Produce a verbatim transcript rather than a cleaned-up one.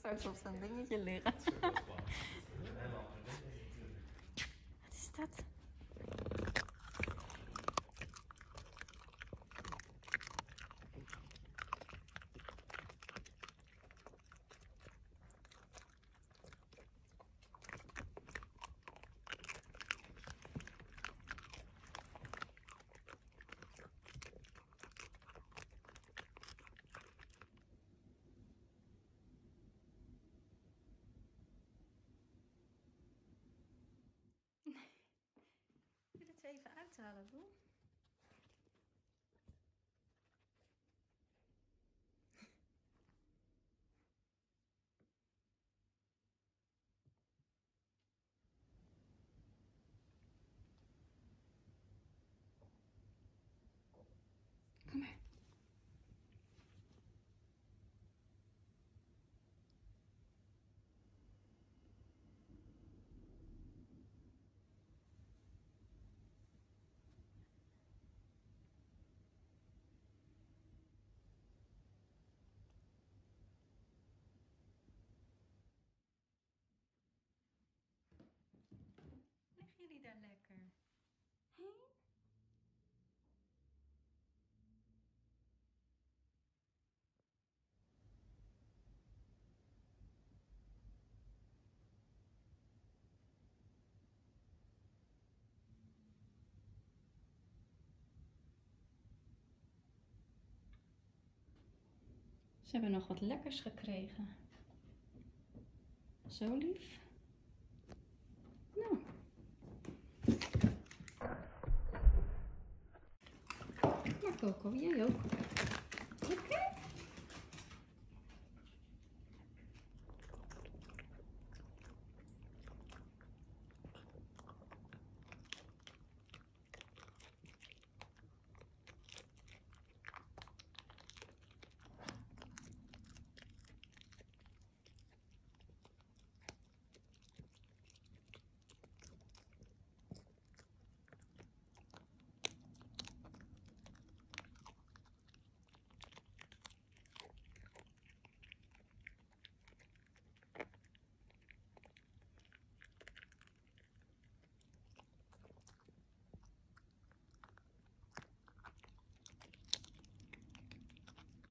straks op zo'n dingetje liggen. Wat is dat? Ik wil het even uithalen, Boe. Kom maar. Liggen jullie daar lekker? Hé? Ze hebben nog wat lekkers gekregen. Zo lief. Nou. Maar Coco, jij ook. Oké?